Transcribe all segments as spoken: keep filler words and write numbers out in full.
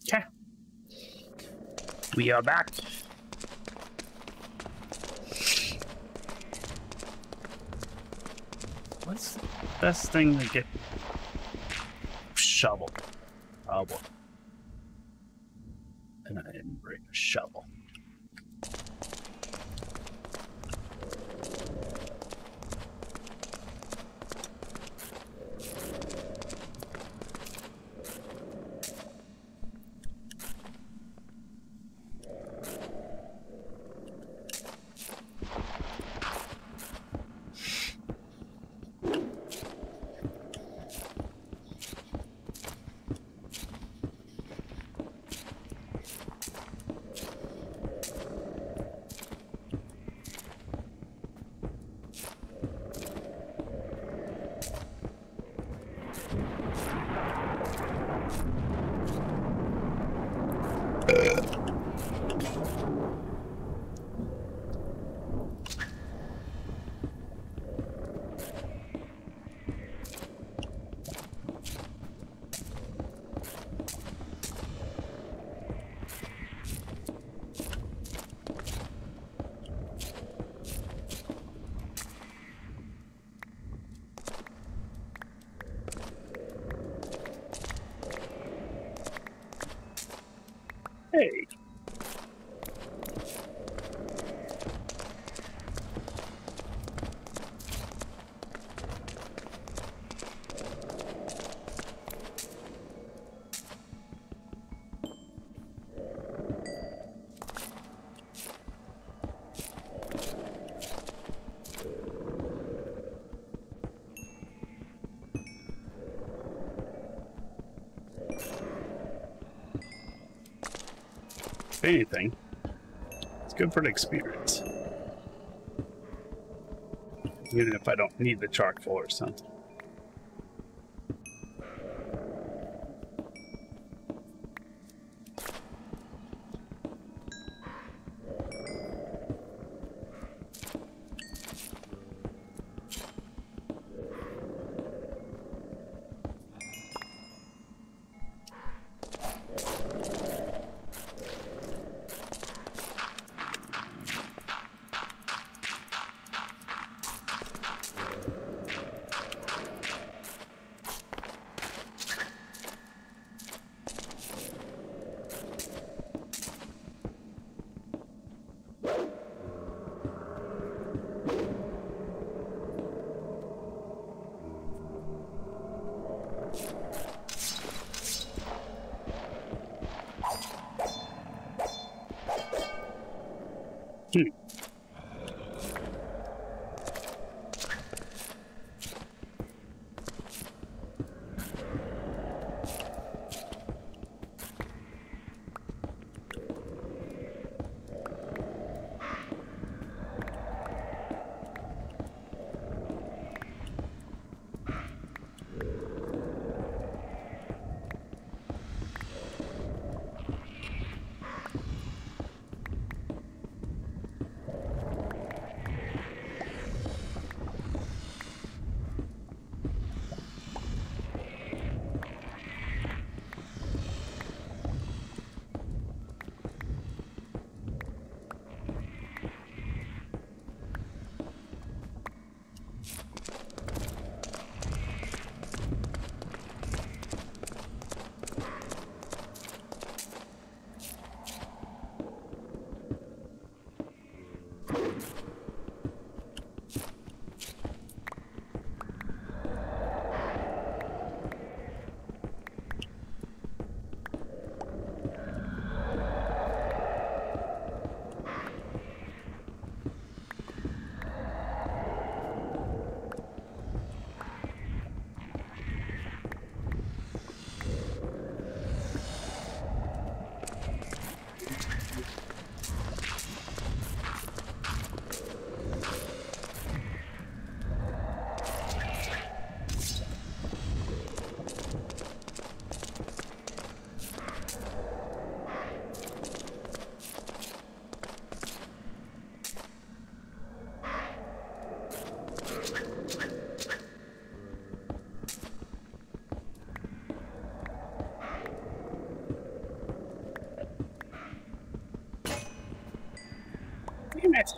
Okay. We are back. What's the best thing to get? Shovel. Oh boy. And I didn't bring a shovel. Hey. Anything. It's good for the experience. Even if I don't need the charcoal or something. it!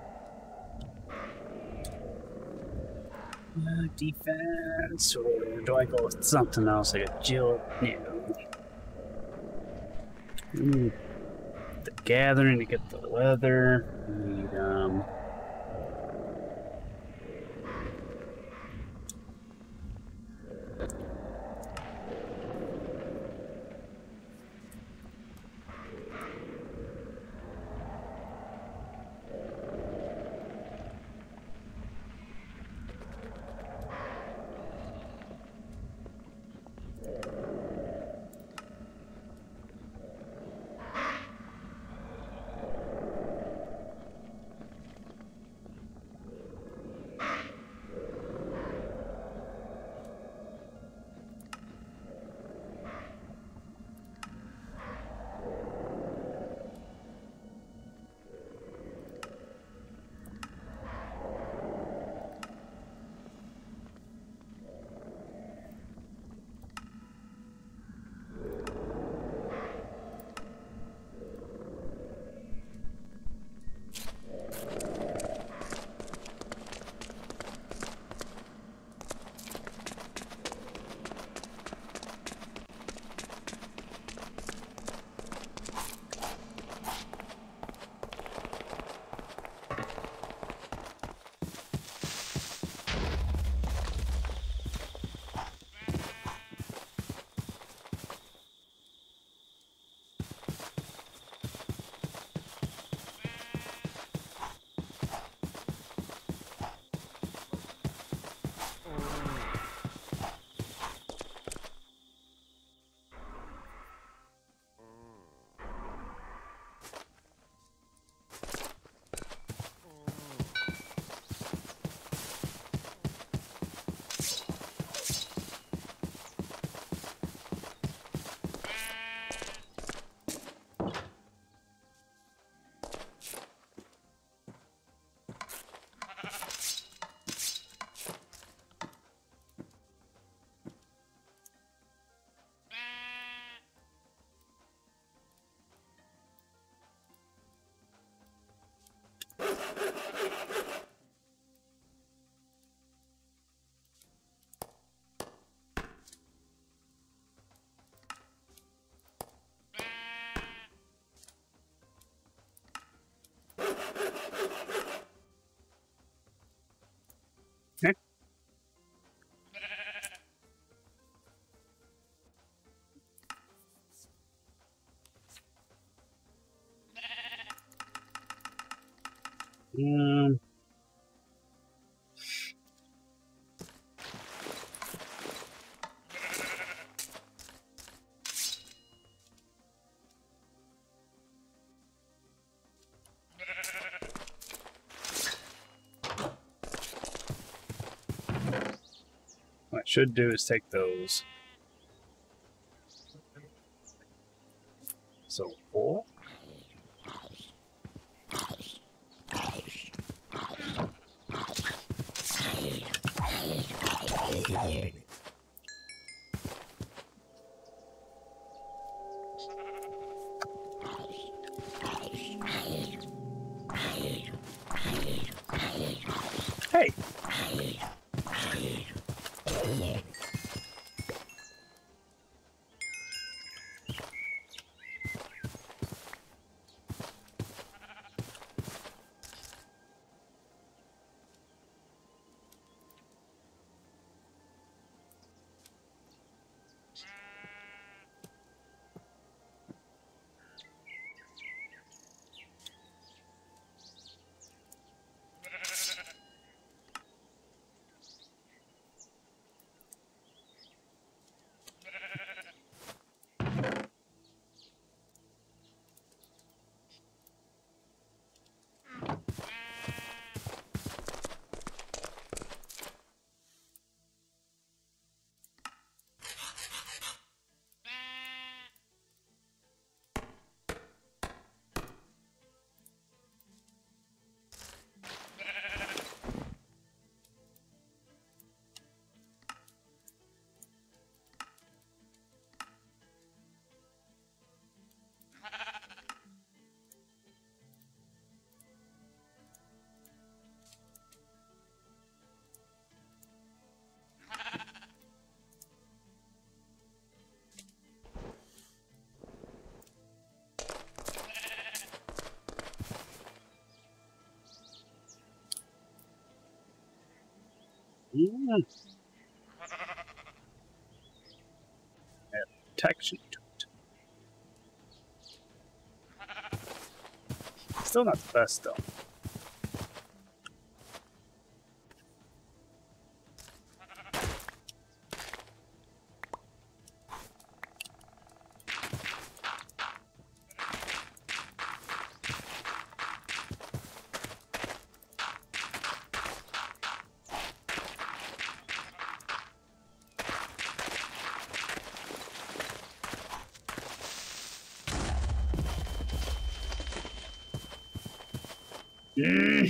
Uh, defense, or do I go with something else like a Jill? No. Mm. The gathering to get the leather. Need, um... Okay. Um... What I should do is take those. So, four. Hey! Yeah. Protection to it. Still not the best though. Mm.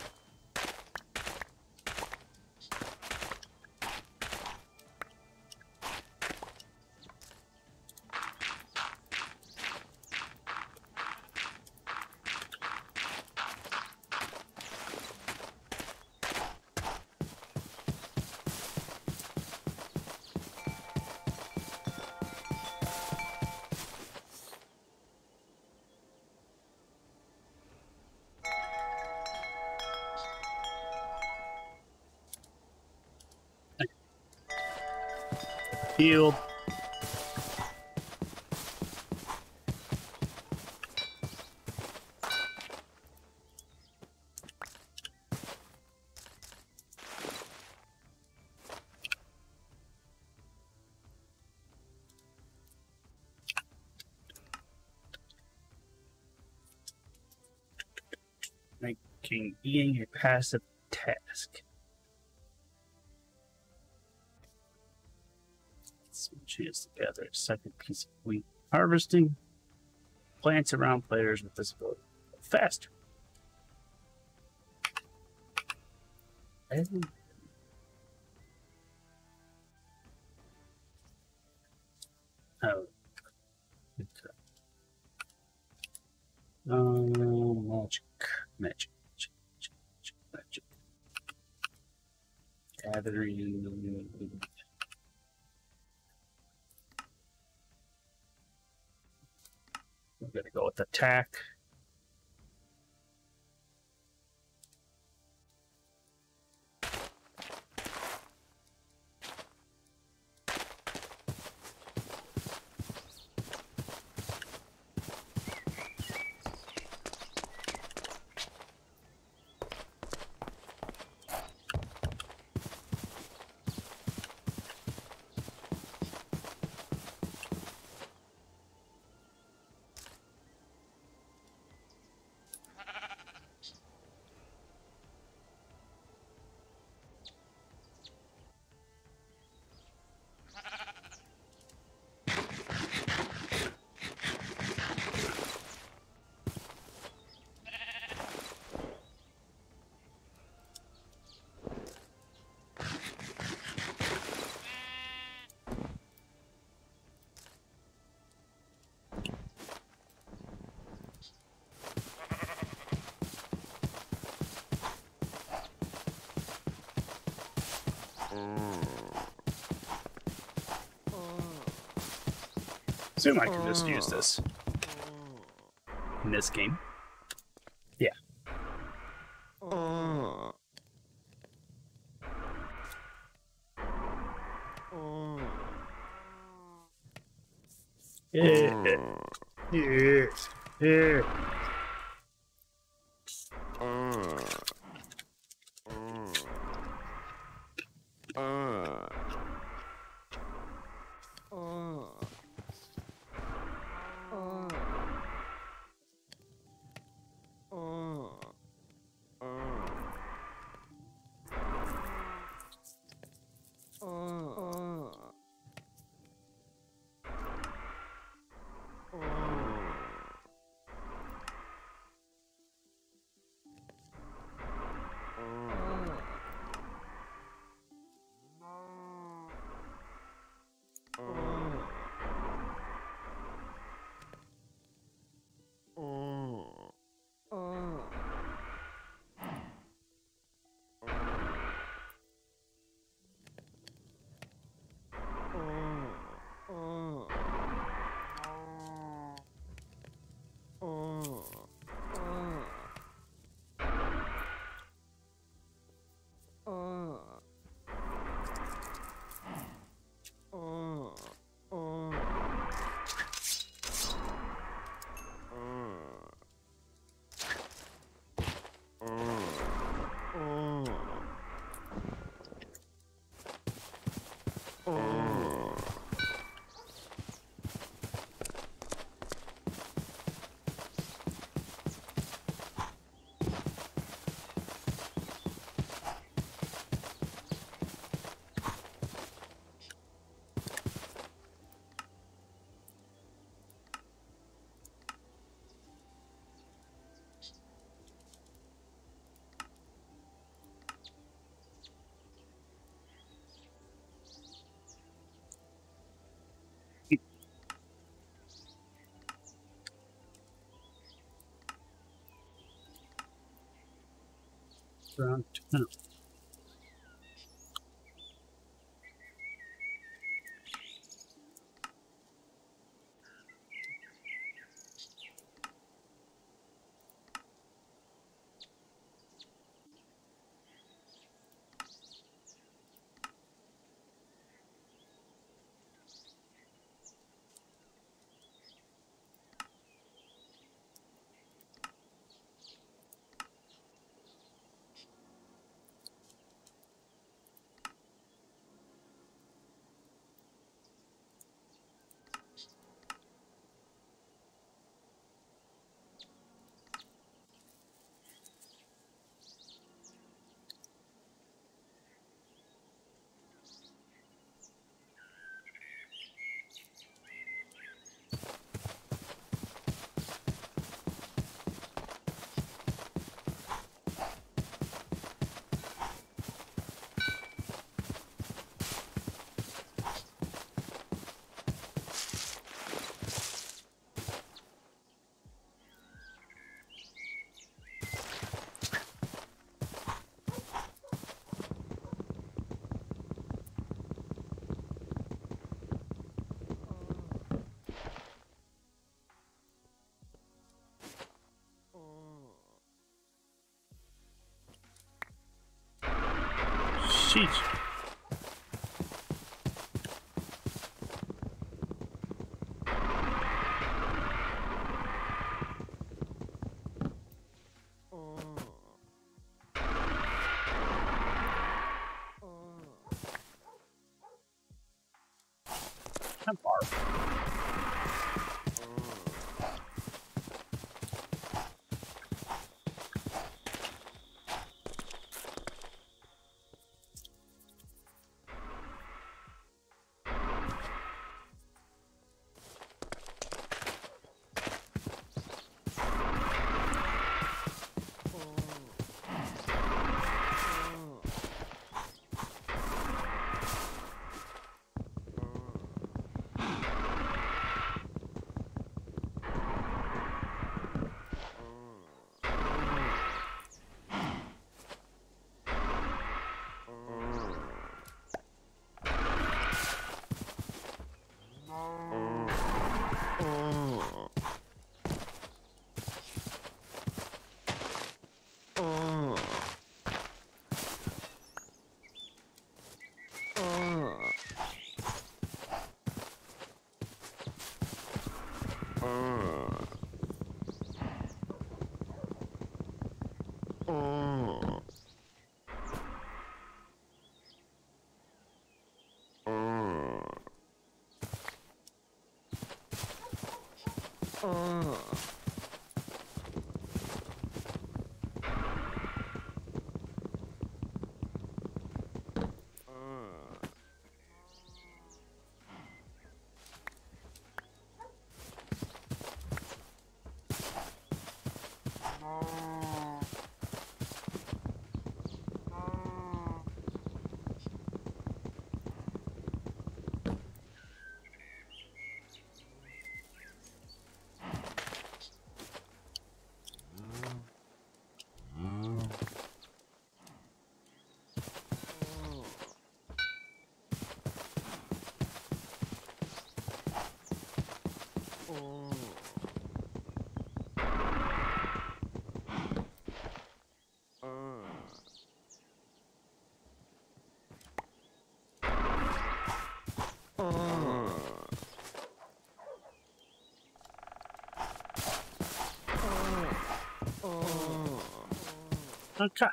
Healed. Making eating a passive task. Switches together. Second piece of wheat. Harvesting plants around players with visibility. Faster. And oh. Okay. Um, magic. Magic. Magic. Magic. Magic. Gathering. We're gonna go with attack. Assume I can just use this in this game. Yeah. Yeah. Yeah. Yeah. around two. Sheesh. I'm far. Okay.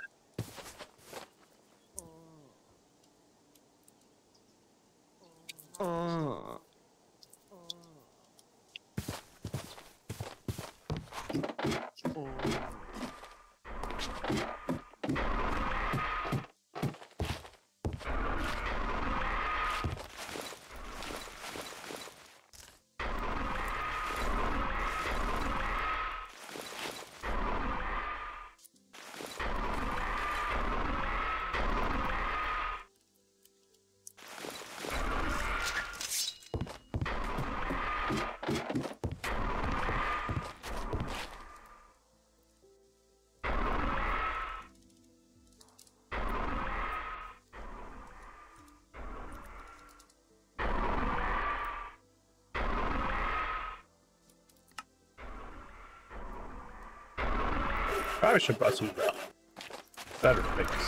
Probably should have brought some of the better things.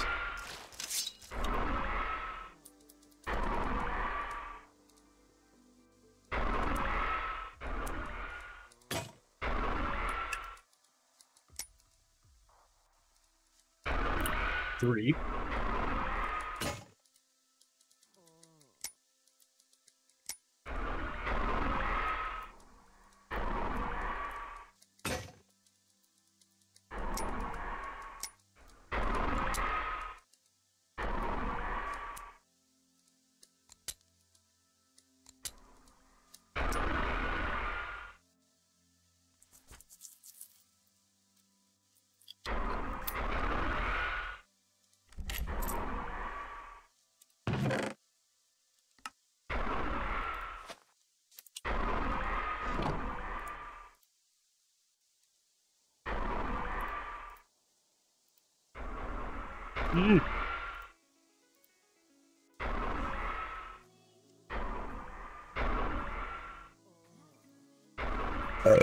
Three. Mm. Uh.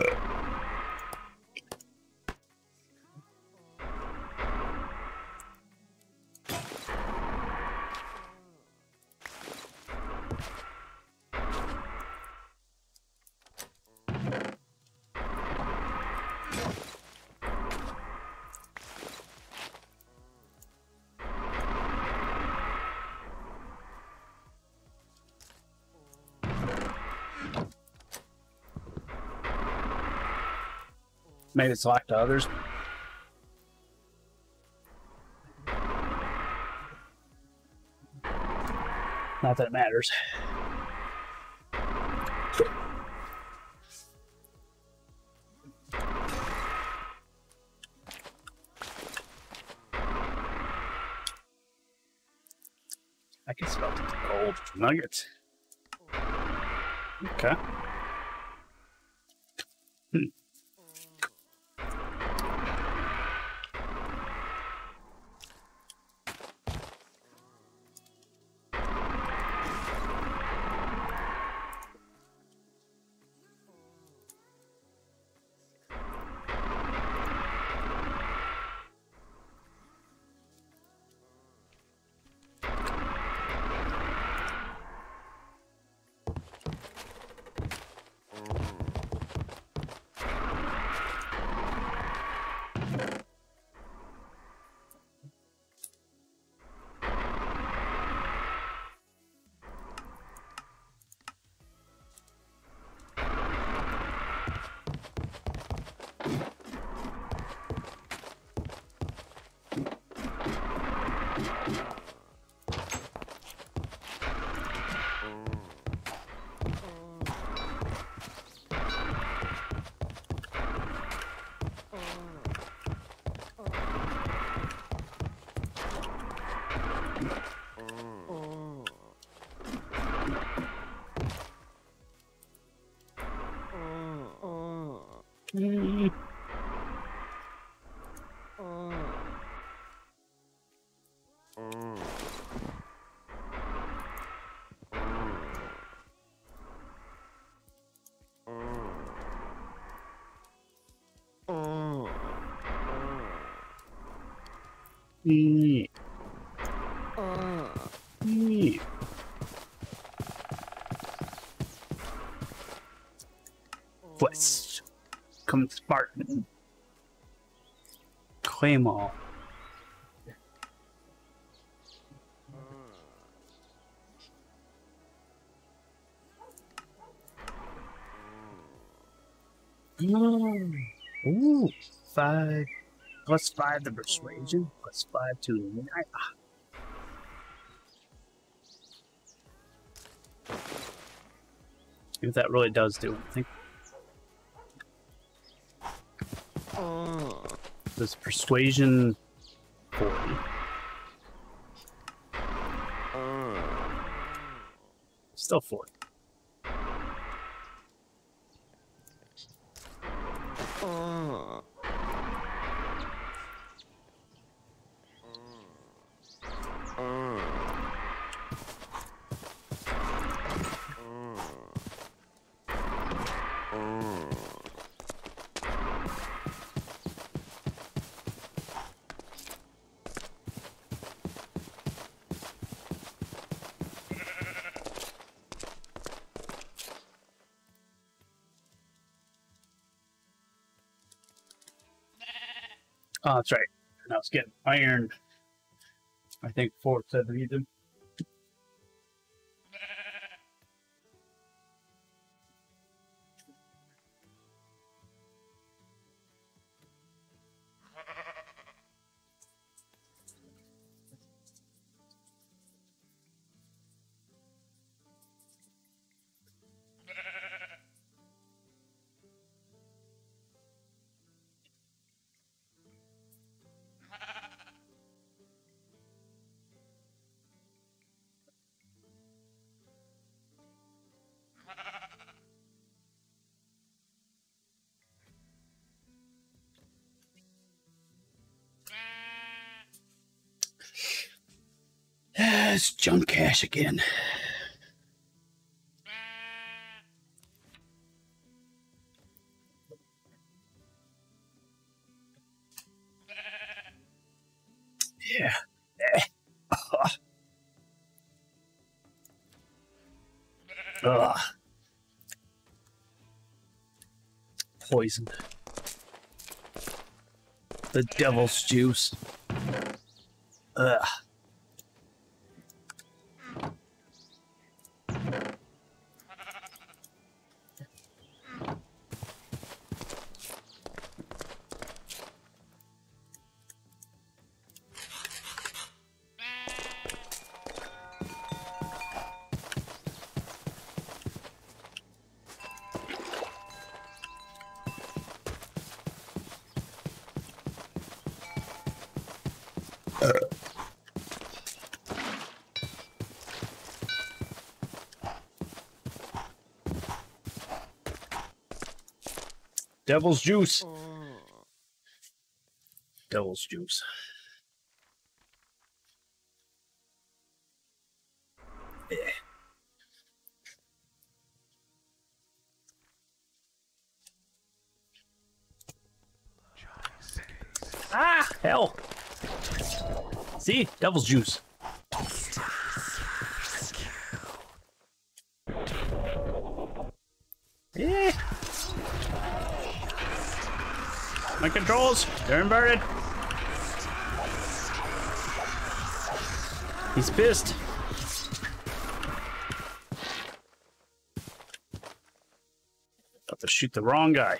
Made it select to others. Not that it matters. I can smell the gold nuggets. Okay. Hmm. Mm. Yeah. Yeah. Let's come Spartan. Claim all. Mm. Ooh, five plus five to persuasion, plus five to nine. Ah. See what that really does do. I think this persuasion forty. Still forty. Oh, that's right. And I was getting iron, I think, four to read them. It's junk cash again. Yeah. Ugh. Ugh. Poisoned. The devil's juice. Ugh. Devil's juice. Devil's juice. Yeah. Ah, hell. See? Devil's juice. Yeah. My controls, they're inverted. He's pissed. About to shoot the wrong guy.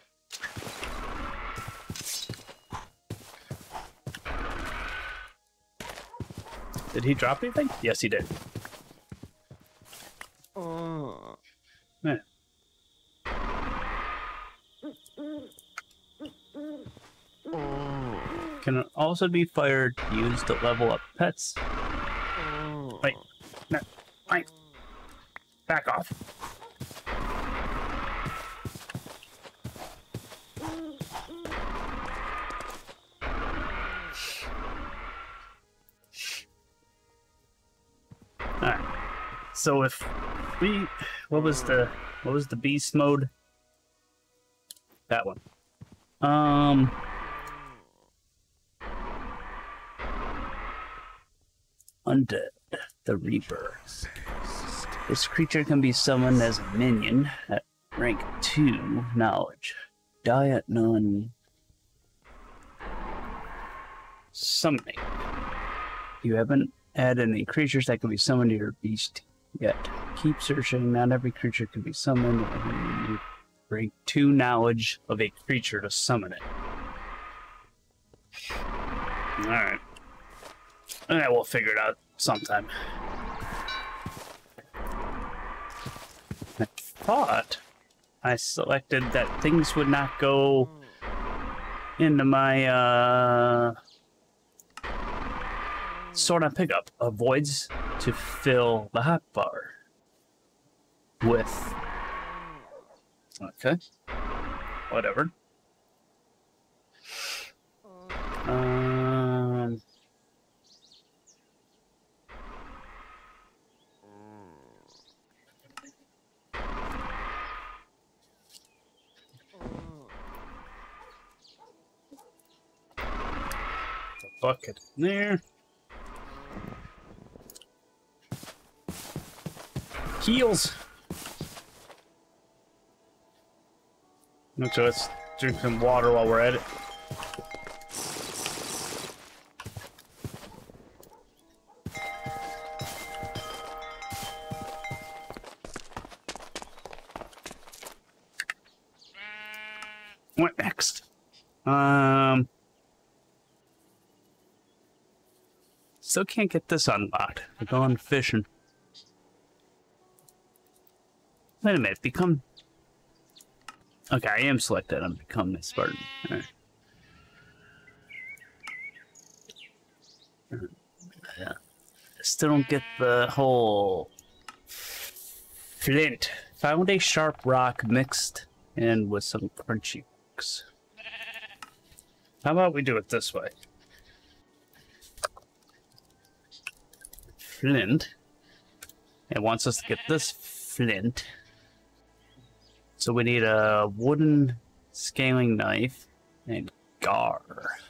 Did he drop anything? Yes, he did. Oh. Man. Can also be fired used to level up pets. Wait, no, wait. Back off. Alright. So if we what was the what was the beast mode? That one. Um Undead, the Reaper. This creature can be summoned as a minion at rank two knowledge. Die at none. Summoning. You haven't added any creatures that can be summoned to your beast yet. Keep searching. Not every creature can be summoned. And you rank two knowledge of a creature to summon it. Alright. Yeah, we'll figure it out sometime. I thought I selected that things would not go into my uh, sort of pickup. Avoids to fill the hotbar with. Okay. Whatever. Um. Bucket in there. Heals. So let's drink some water while we're at it. What next? Um, still can't get this unlocked. We're going fishing. Wait a minute, become... Okay, I am selected on become this Spartan. All right. Yeah. Still don't get the whole flint. Found a sharp rock mixed in with some crunchy rocks. How about we do it this way? Flint. It wants us to get this flint. So we need a wooden scaling knife and gar.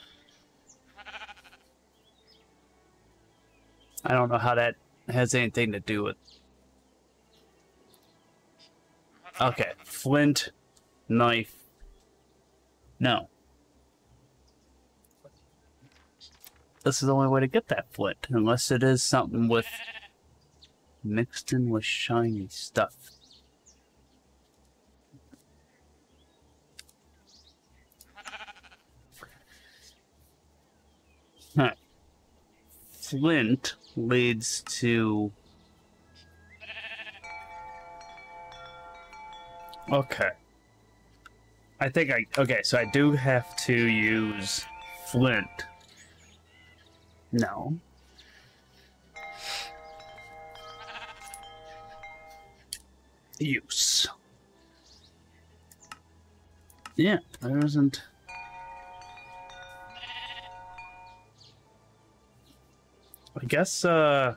I don't know how that has anything to do with... Okay, flint, knife. No. This is the only way to get that flint, unless it is something with... mixed in with shiny stuff. Huh. Flint leads to... Okay. I think I... Okay, so I do have to use flint. No. Use. Yeah, there isn't... I guess, uh...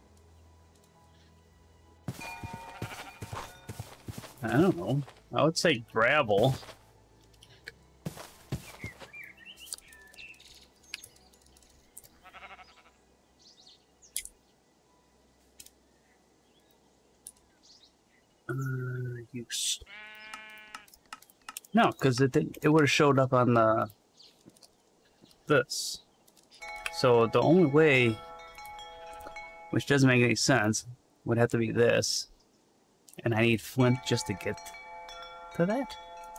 I don't know. I would say gravel. Uh, use. No, because it didn't, it would have showed up on the... this. So the only way... which doesn't make any sense, would have to be this. And I need flint just to get to that.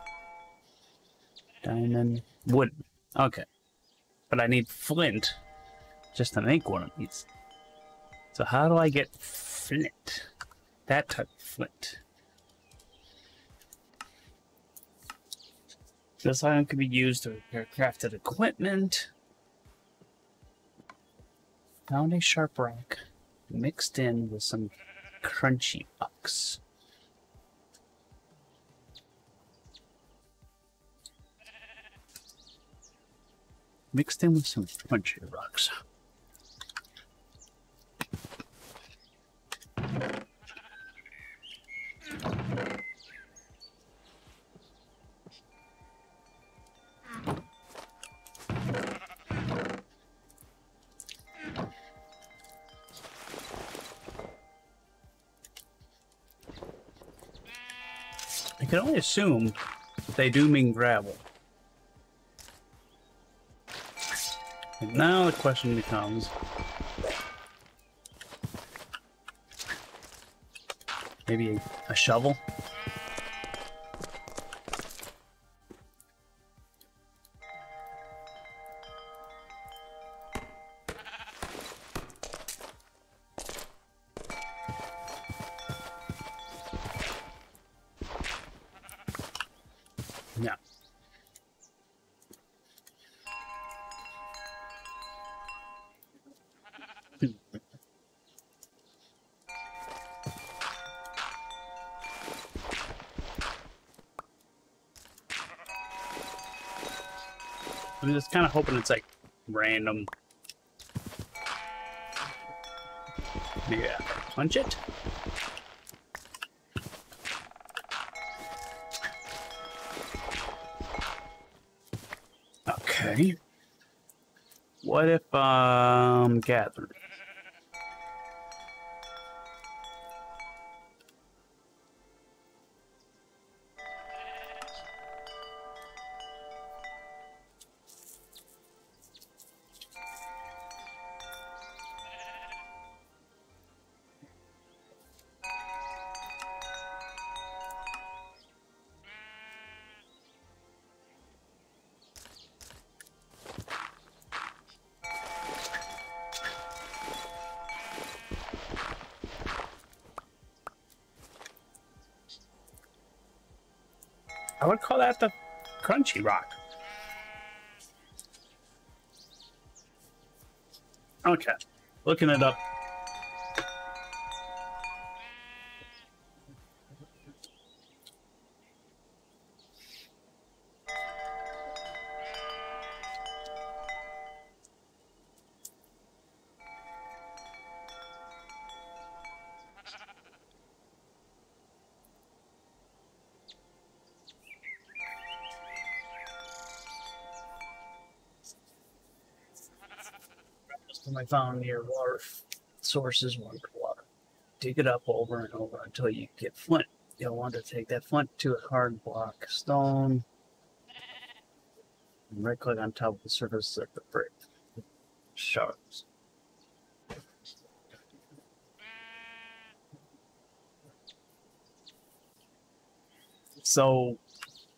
Diamond, wood. Okay. But I need flint just to make one of these. So how do I get flint? That type of flint. This item can be used to repair crafted equipment. Found a sharp rock mixed in with some crunchy rocks. Mixed in with some crunchy rocks. I can only assume they do mean gravel. And now the question becomes... maybe a, a shovel? Yeah. I'm just kind of hoping it's like random. Yeah, punch it. Okay. What if um gather? I would call that the crunchy rock. Okay, looking it up. I found near water sources, water water. Dig it up over and over until you get flint. You'll want to take that flint to a hard block stone and right click on top of the surface of the brick. Shards. So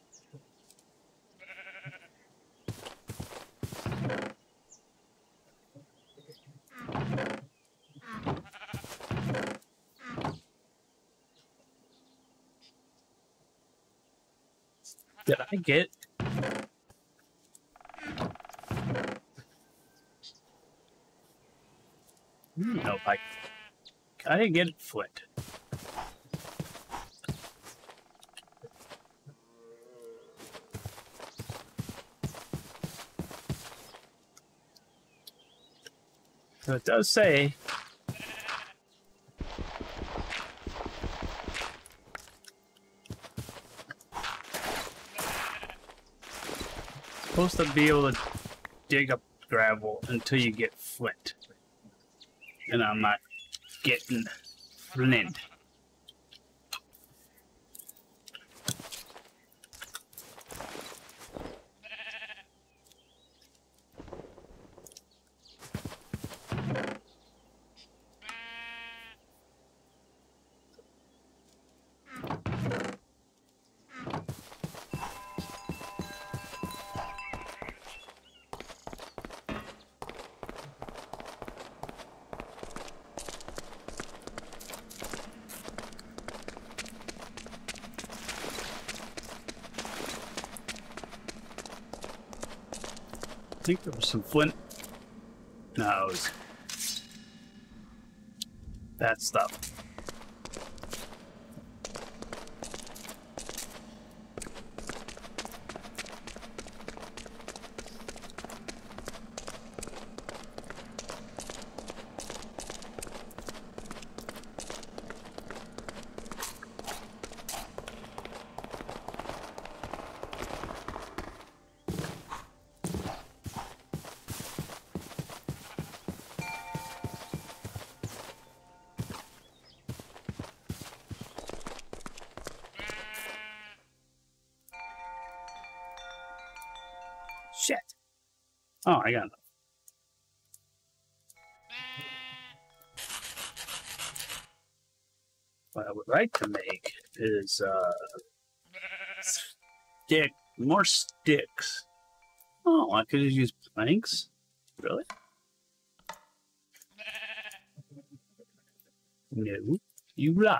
did I get no I I didn't get flint. So it does say supposed to be able to dig up gravel until you get flint. And I'm not getting flint. I think there was some flint. No, it was that stuff. Shit. Oh, I got enough. What I would like to make is uh, stick more sticks. Oh, I could just use planks. Really? No, you lied.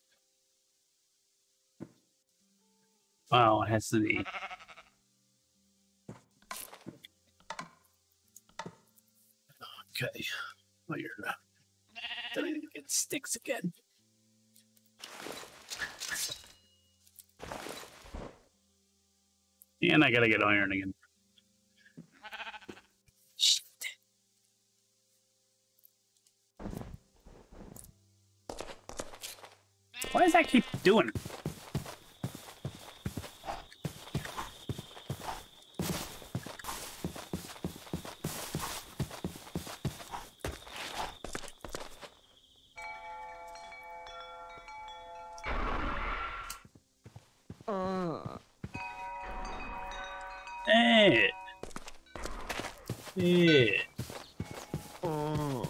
Oh, it has to be. Okay. Well, you're uh, then I need to get sticks again. And I gotta get iron again. Shit. Why does that keep doing it? Hey. Hey. Oh.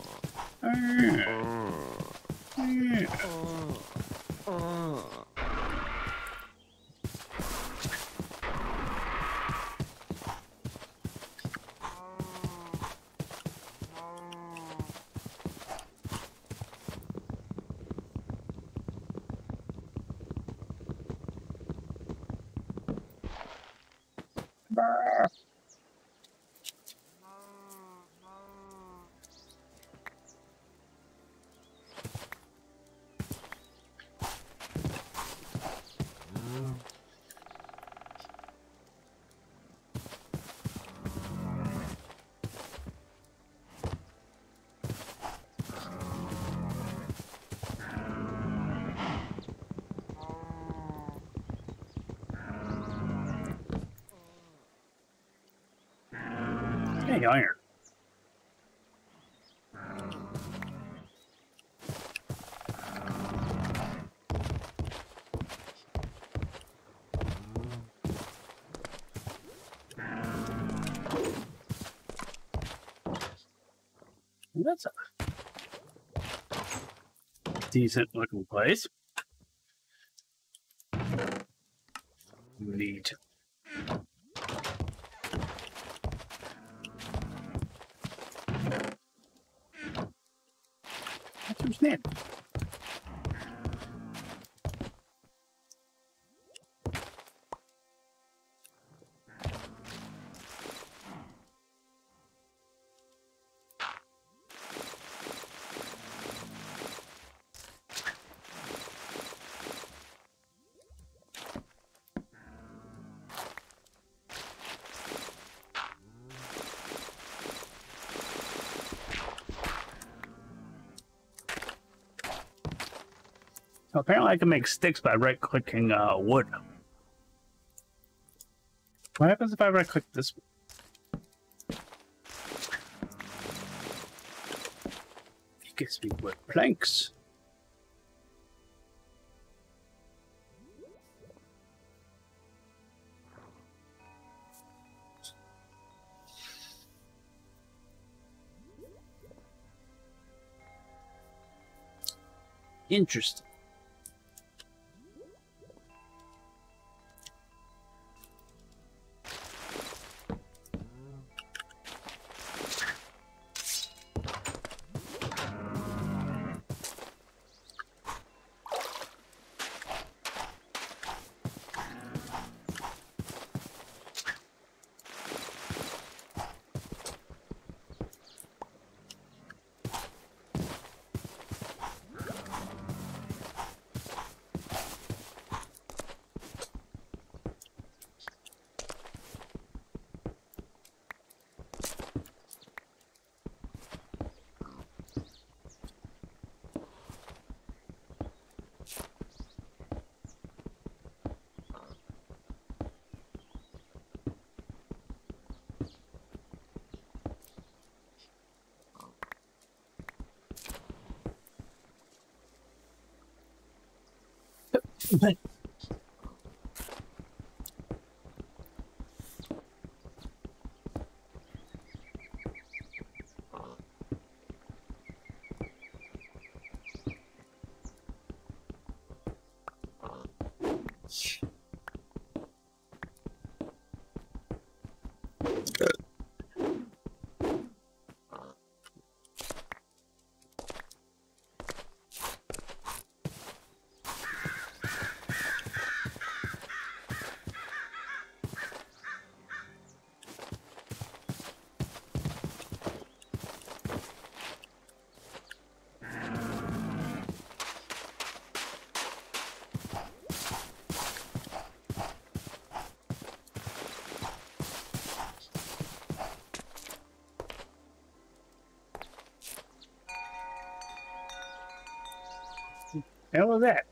Hey, iron. That's a decent looking place. Neat. That's what's neat. So apparently I can make sticks by right-clicking uh, wood. What happens if I right-click this one? It gives me wood planks. Interesting. But hell was that?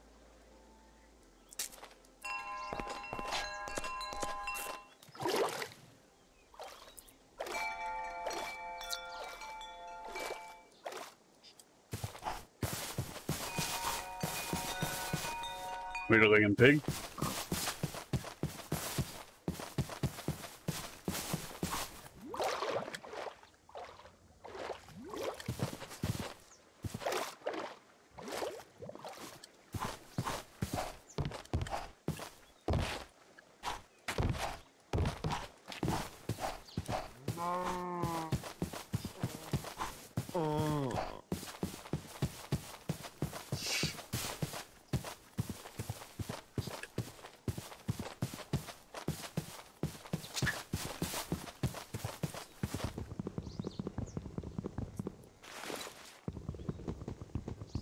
Weird looking pig.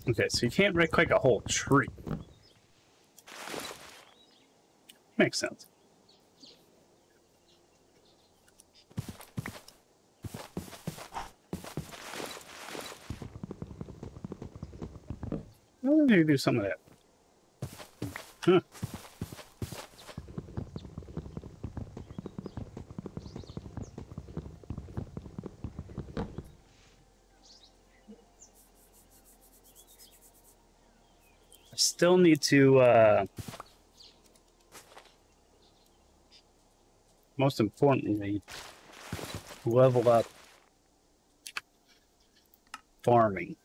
Okay, so you can't break like a whole tree. Makes sense. Well, maybe do some of that. Huh. I still need to, uh, most importantly, level up farming.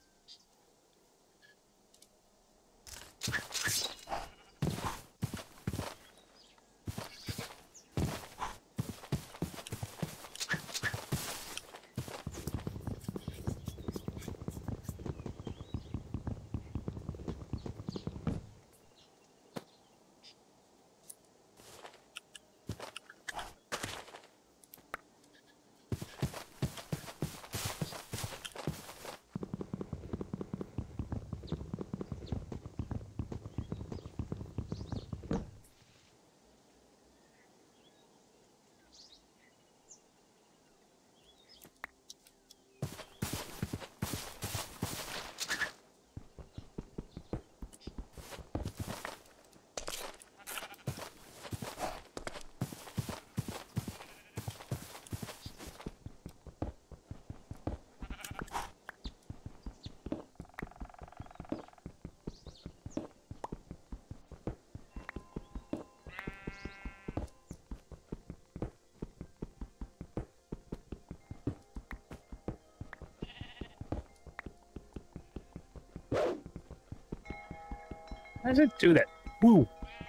How does it do that? Woo!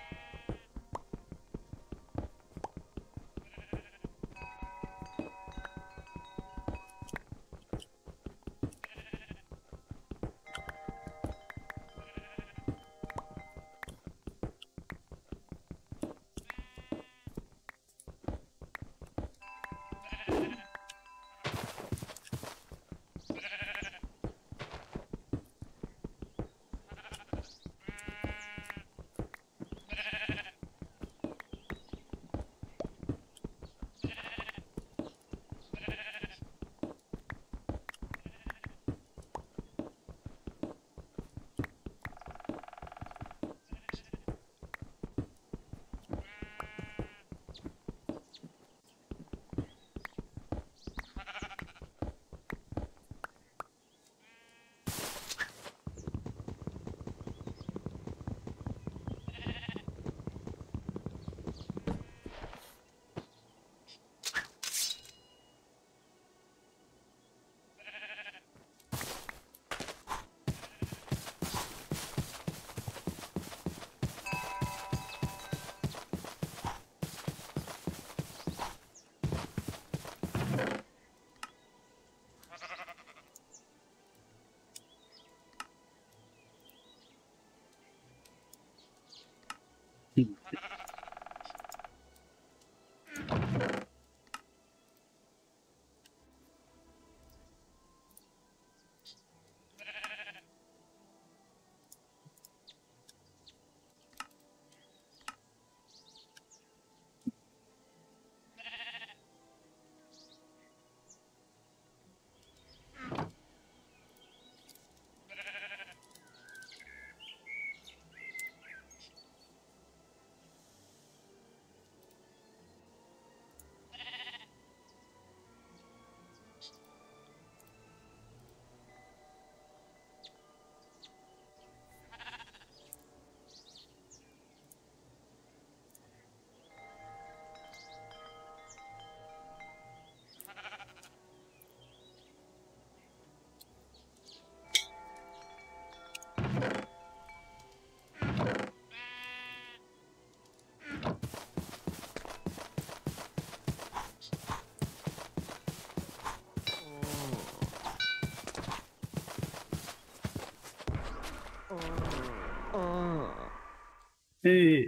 Hey.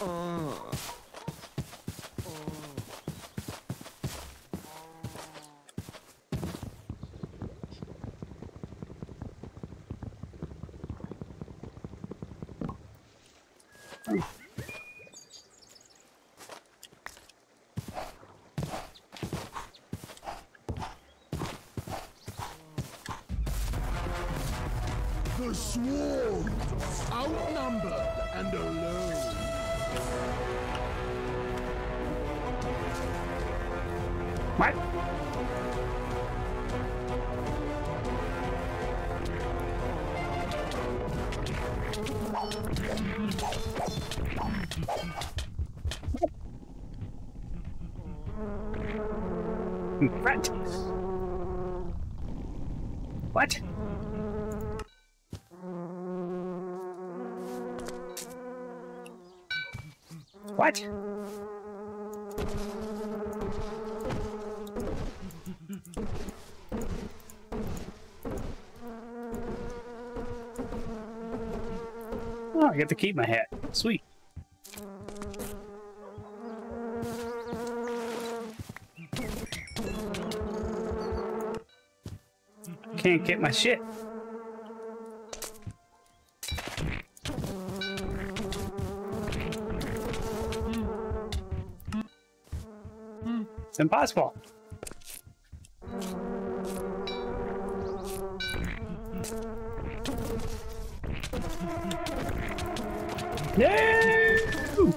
The swarm, outnumbered and alone. What? What? What? What? Oh, I get to keep my hat. Sweet. Can't get my shit. It's impossible. No!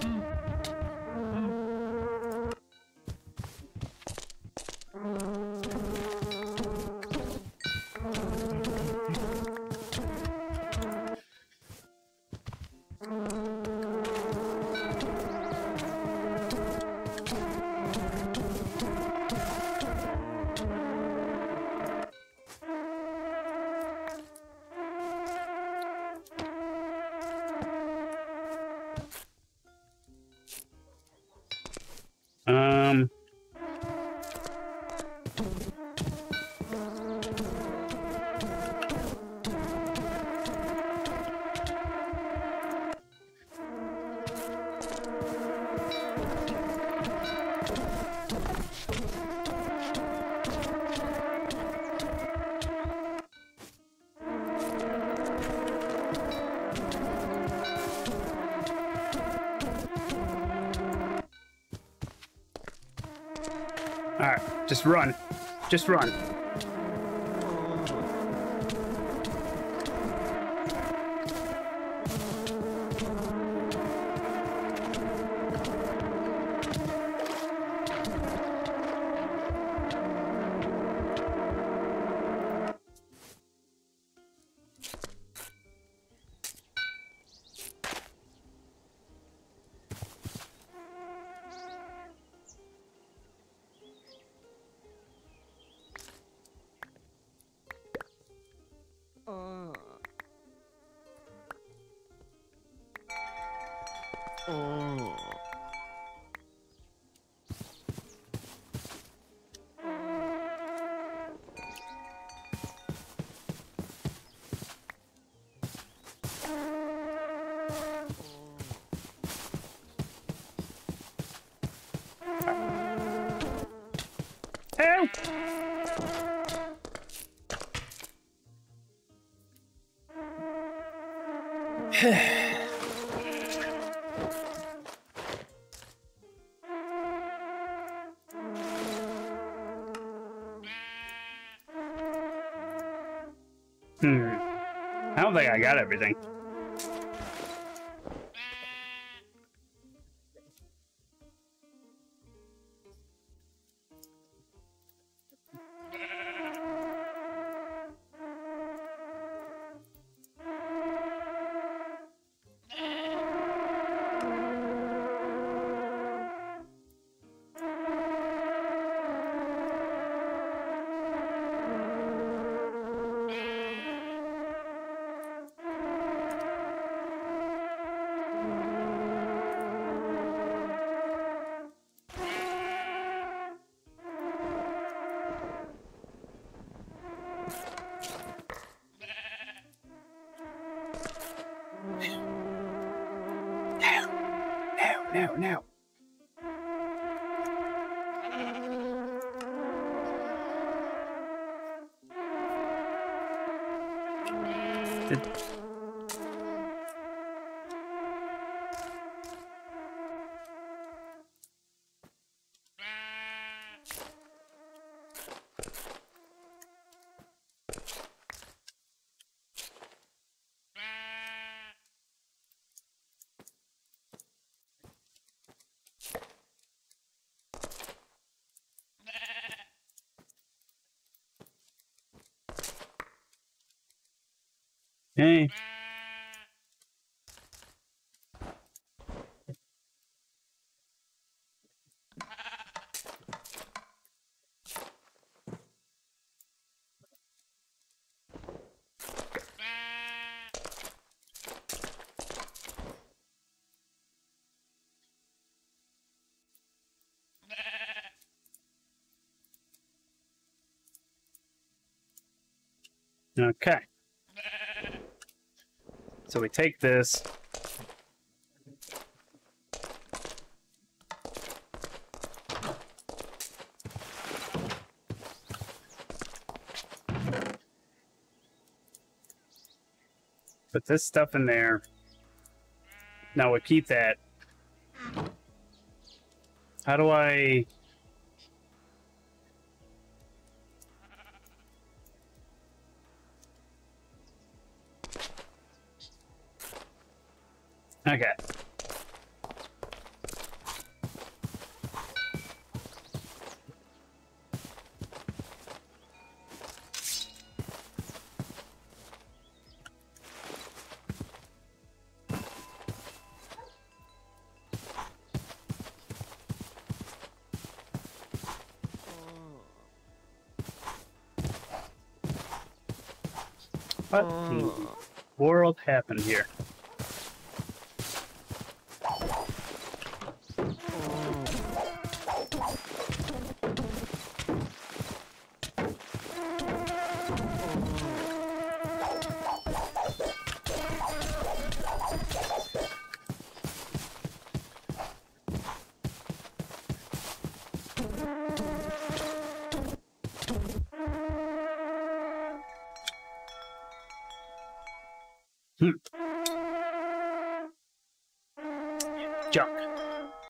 Um. All right, just run. Just run. Help! Hmm. I don't think I got everything. No. No. now, now. Did... Hey. Okay. So we take this. Put this stuff in there. Now we'll keep that. How do I... Okay. What the world happened here? Hmm. Junk.